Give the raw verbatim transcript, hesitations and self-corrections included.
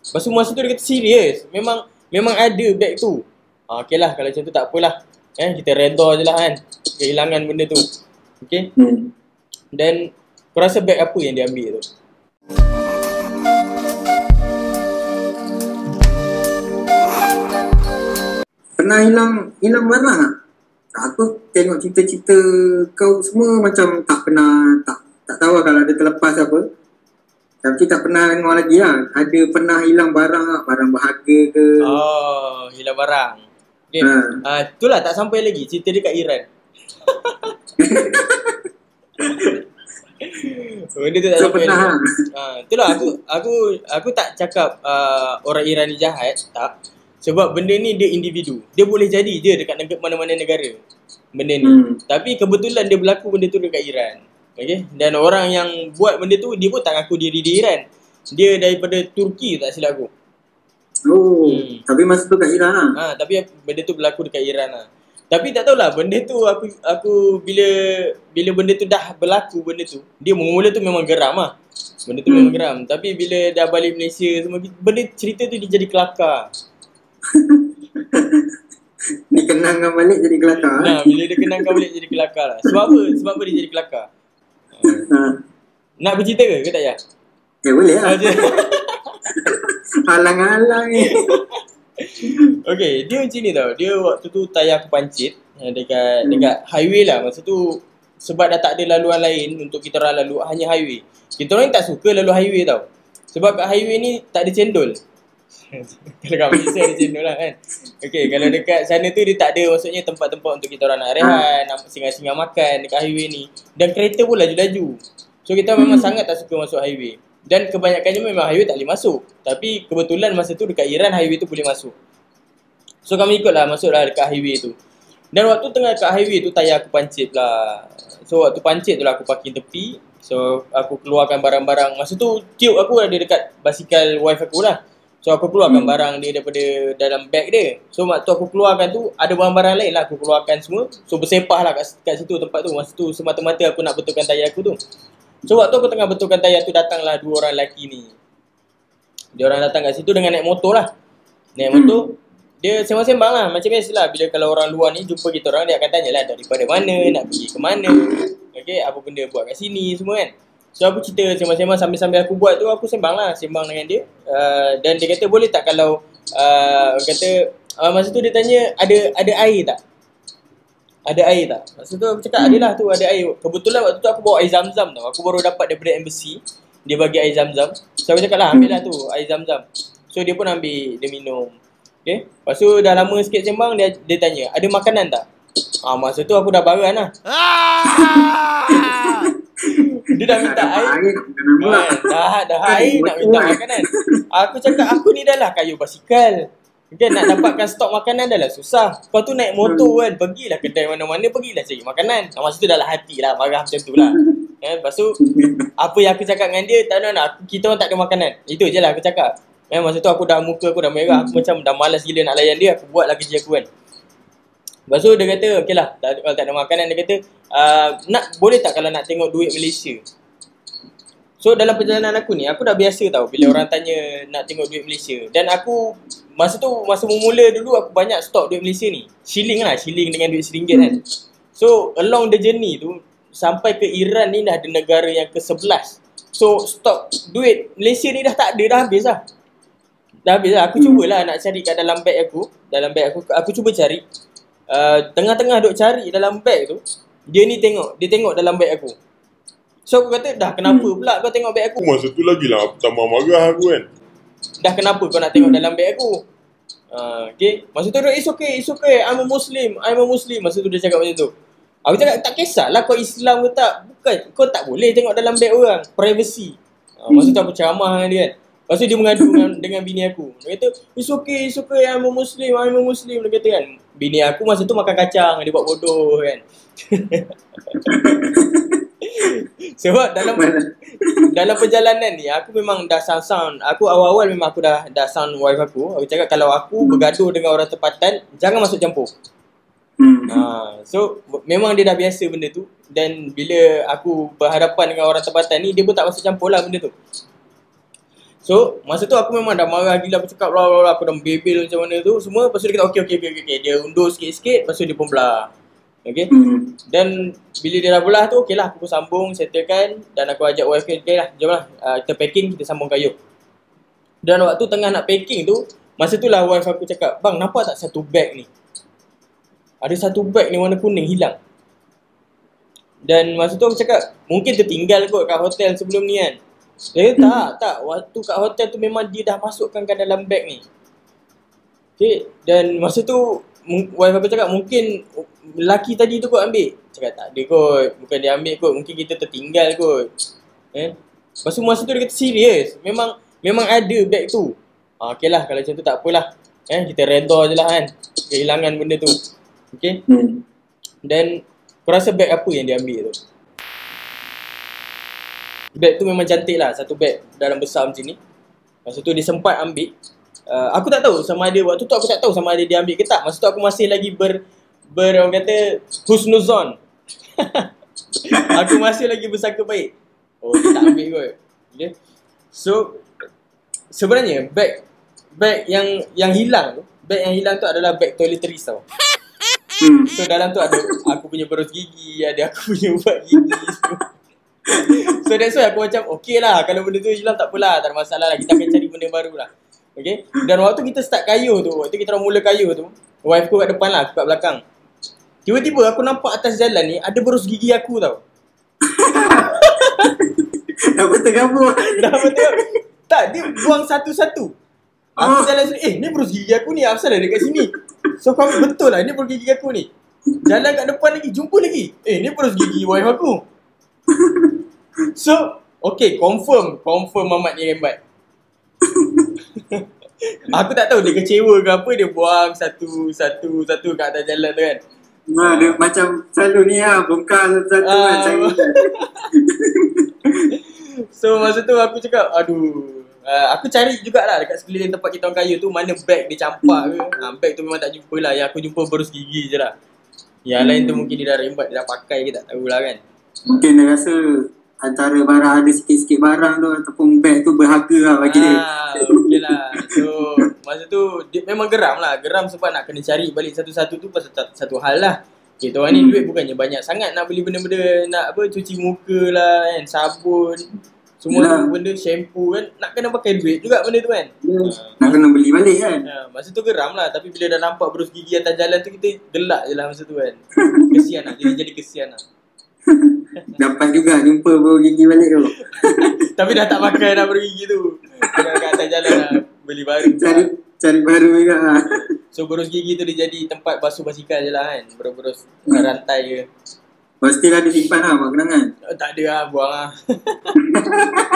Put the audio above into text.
Lepas tu masa tu dia kata serius. Memang memang ada beg tu. Ah, okay lah, kalau macam tu tak apalah. Eh, kita redha je lah kan. Kehilangan benda tu. Okay. Hmm. Dan kau rasa beg apa yang dia ambil tu? Pernah hilang hilang barang tak? Aku tengok cerita-cerita kau semua macam tak pernah, tak tak tahu kalau ada terlepas apa. Tapi tak pernah dengar lagi lah. Ada pernah hilang barang tak? Barang berharga ke? Oh, hilang barang. Okay. Ha. Uh, itulah tak sampai lagi cerita dia kat Iran. Benda tu tak So sampai pernah lagi. lah. Uh, itulah aku aku aku tak cakap uh, orang Iran ni jahat, tak. Sebab benda ni dia individu. Dia boleh jadi je dekat negara mana-mana negara. Benda ni. Hmm. Tapi kebetulan dia berlaku benda tu dekat Iran. Okay? Dan orang yang buat benda tu, dia pun tak ngaku diri di Iran. Dia daripada Turki tak silap aku. Oh, Hmm. tapi masa tu kat Iran lah. Ha, tapi benda tu berlaku dekat Iran lah. Tapi tak tahulah, benda tu aku aku bila bila benda tu dah berlaku benda tu, dia mula tu memang geram lah. Benda tu hmm. memang geram. Tapi bila dah balik Malaysia semua, benda cerita tu dia jadi kelakar. Ni kenangan balik jadi kelakar. Nah, bila dia kenangkan balik jadi kelakar lah. Sebab apa? Sebab apa dia jadi kelakar? Ha. Nak bercerita ke? Ke tak payah? Eh boleh lah. Oh, Halang-halang ni. okay, dia macam ni tau. Dia waktu tu tayar aku pancit dekat, hmm. dekat highway lah. Masa tu sebab dah tak ada laluan lain untuk kita orang lalu, hanya highway. Kita orang tak suka lalu highway tau. Sebab kat highway ni tak ada cendol. Kalau kat Malaysia ada cendol lah kan. Okay, kalau dekat sana tu dia tak ada, maksudnya tempat-tempat untuk kita orang nak rehat, nak singgah-singgah makan dekat highway ni. Dan kereta pun laju-laju. So kita memang sangat tak suka masuk highway. Dan kebanyakannya memang highway tak boleh masuk. Tapi kebetulan masa tu dekat Iran highway tu boleh masuk. So kami ikutlah masuklah dekat highway tu. Dan waktu tengah dekat highway tu tayar aku pancit lah. So waktu pancit tu lah aku parking tepi. So aku keluarkan barang-barang. Masa tu tube aku ada dekat basikal wife aku lah. So aku keluarkan hmm. barang dia daripada dalam beg dia. So waktu aku keluarkan tu ada barang-barang lain lah aku keluarkan semua. So bersepah lah kat, kat situ tempat tu. Masa tu semata-mata aku nak betulkan tayar aku tu. So waktu aku tengah betulkan tayar tu, datanglah dua orang lelaki ni. Dia orang datang kat situ dengan naik motor lah. Naik motor, dia sembang-sembang lah. Macam biasa lah, bila kalau orang luar ni jumpa kita orang, dia akan tanya lah daripada mana, nak pergi ke mana, okay, apa benda buat kat sini semua kan. So aku cerita sembang-sembang, sambil-sambil aku buat tu, aku sembang lah, sembang dengan dia. uh, Dan dia kata boleh tak kalau uh, kata uh, masa tu dia tanya ada ada air tak? Ada air tak? Masa tu aku cakap adalah tu, ada air. Kebetulan waktu tu aku bawa air zam-zam tau. Aku baru dapat daripada embassy, dia bagi air zam-zam. So aku cakap lah ambil lah tu air zam-zam. So dia pun ambil, dia minum. Okay. Lepas tu dah lama sikit sembang, dia, dia tanya ada makanan tak? Ah, masa tu aku dah baran lah. Dia dah minta air, air kan? Dah, dah air nak minta makanan. Aku cakap aku ni dah lah kayu basikal kan, nak dapatkan stok makanan dah lah susah. Kau tu naik motor kan, pergilah kedai mana-mana, pergilah cari makanan. Masa tu dah lah hati lah, marah macam tu lah kan. Lepas tu apa yang aku cakap dengan dia, tak nak nak, kita orang tak ada makanan. Itu je lah aku cakap kan. Masa tu aku dah, muka aku dah merah, aku macam dah malas gila nak layan dia. Aku buat lah kerja aku kan. Lepas tu dia kata okey lah, kalau tak ada makanan, dia kata uh, nak, boleh tak kalau nak tengok duit Malaysia. So dalam perjalanan aku ni, aku dah biasa tau bila orang tanya nak tengok duit Malaysia. Dan aku masa tu, masa mula dulu aku banyak stok duit Malaysia ni. Shilling lah, shilling dengan duit seringgit kan. So along the journey tu, sampai ke Iran ni dah ada negara yang ke sebelas. So stok duit Malaysia ni dah tak ada, dah habis lah. Dah habis lah. Aku cubalah nak cari kat dalam beg aku. Dalam beg aku, aku cuba cari. Uh, tengah-tengah duk cari dalam beg tu, dia ni tengok, dia tengok dalam beg aku. So aku kata, dah kenapa pula kau tengok beg aku? Masa tu lagi lah aku tambah marah aku kan. Dah kenapa kau nak tengok dalam beg aku? Uh, okay. Masa tu dia, it's okay, it's okay, I'm a Muslim, I'm a Muslim. Masa tu dia cakap macam tu. Aku cakap, tak kisahlah kau Islam ke tak. Bukan, kau tak boleh tengok dalam beg orang. Privacy. Uh, masa tu aku ceramah dengan dia kan. Lepas tu dia mengadu dengan, dengan bini aku. Dia kata, it's okay, it's okay, I'm a Muslim, I'm a Muslim. Dia kata kan. Bini aku masa tu makan kacang, dia buat bodoh kan. Sebab dalam dalam perjalanan ni aku memang dah sound-sound. Aku awal-awal memang aku dah dah sound wife aku. Aku cakap kalau aku bergaduh dengan orang tempatan, jangan masuk campur. Hmm. Ha, so memang dia dah biasa benda tu. Dan bila aku berhadapan dengan orang tempatan ni, dia pun tak masuk campur lah benda tu. So masa tu aku memang dah marah gila. Aku cakap bla bla bla, aku dah bebel macam mana tu semua. Lepas tu dia kata okey okey okey okey. Dia undur sikit-sikit, lepas tu dia pun belah. Okay. Hmm. Dan bila dia dah belah tu, okey lah, aku pun sambung, settlekan. Dan aku ajak wife aku, okey lah, jom lah, uh, kita packing, kita sambung kayu. Dan waktu tengah nak packing tu, masa tu lah wife aku cakap, bang, nampak tak satu bag ni? Ada satu bag ni warna kuning hilang. Dan masa tu aku cakap, mungkin tertinggal kot kat hotel sebelum ni kan. Dia kata, tak, tak, waktu kat hotel tu memang dia dah masukkan kat dalam bag ni. Okay. Dan masa tu wife aku cakap mungkin lelaki tadi tu kot ambil. Cakap tak ada kot, bukan dia ambil kot, mungkin kita tertinggal kot. Eh? Lepas tu masa tu dia kata serius, memang memang ada bag tu. Ha, okey lah, kalau macam tu tak apalah. Eh, kita redha je lah kan, kehilangan benda tu. Okay. Hmm. Dan kau rasa bag apa yang dia ambil tu? Bag tu memang cantik lah, satu bag dalam besar macam ni. Masa tu dia sempat ambil. Uh, aku tak tahu sama ada, waktu tu aku tak tahu sama ada dia ambil ke tak. Masa tu aku masih lagi ber, ber orang kata, husnuzon. Aku masih lagi bersangka baik. Oh, dia tak ambil kot. Okay. So, sebenarnya bag bag yang yang hilang tu, bag yang hilang tu adalah bag toiletries tau. Hmm. So, dalam tu ada aku punya berus gigi, ada aku punya ubat gigi semua. So, that's why aku macam, okay lah, kalau benda tu hilang tak apalah, tak ada masalah lah, kita akan cari benda baru lah. Okay. Dan waktu kita start kayuh tu, waktu kita orang mula kayuh tu, wife aku kat depan lah, aku kat belakang. Tiba-tiba aku nampak atas jalan ni ada berus gigi aku tau. Dah bertergabur. Dah betul. Tak, dia buang satu-satu. Aku Oh. jalan sini, eh ni berus gigi aku ni, asal ada dekat sini. So aku ambil betul lah, ni berus gigi aku ni. Jalan kat depan lagi, jumpa lagi. Eh ni berus gigi wife aku. So, okay, confirm, confirm Mamat ni hebat. Aku tak tahu dia kecewa ke apa, dia buang satu satu satu kat atas jalan tu kan. Nah, dia macam selalu ni lah, bongkar satu-satu Ah. lah cari. So masa tu aku cakap, aduh, uh, aku cari jugalah dekat sekeliling tempat kita orang kayu tu, mana bag dia campak ke. uh, Bag tu memang tak jumpa lah, yang aku jumpa berus gigi je lah. Yang lain tu mungkin dia dah rembat, dia dah pakai ke tak tahulah kan. Mungkin dia rasa antara barang ada sikit-sikit barang tu ataupun bag tu berharga lah bagi dia. Ah, okey lah. So masa tu dia memang geram lah. Geram sebab nak kena cari balik satu-satu tu pasal satu, satu hal lah. Kita orang ni Hmm. duit bukannya banyak sangat nak beli benda-benda, nak apa, cuci muka lah kan, sabun, semua Yalah. tu benda, shampoo kan, nak kena pakai duit juga benda tu kan. Ya, nak kena beli balik kan. Ha, masa tu geram lah, tapi bila dah nampak berus gigi atas jalan tu, kita gelak je lah masa tu kan. Kesian lah, jadi jadi kesian lah. Dapat juga jumpa baru gigi balik tu. Tapi dah tak pakai dah berus gigi tu. Dah kat atas jalan lah, beli baru. Cari cari baru juga lah. So berus gigi tu dia jadi tempat basuh basikal je lah kan, berus-berus rantai je. Pastilah dia simpan lah buat kenangan. Oh, tak ada lah, buang lah.